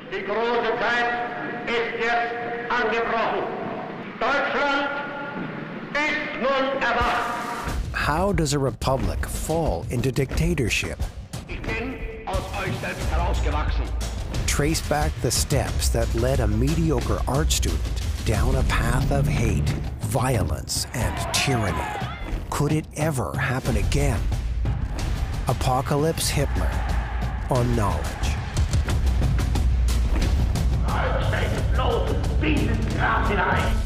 Die große Zeit ist jetzt angebrochen. Deutschland ist nun erwacht. How does a republic fall into dictatorship? Ich bin aus euch selbst herausgewachsen. Trace back the steps that led a mediocre art student down a path of hate, violence, and tyranny. Could it ever happen again? Apocalypse Hitler on Knowledge. Steigt bloß dieses Gras hinein.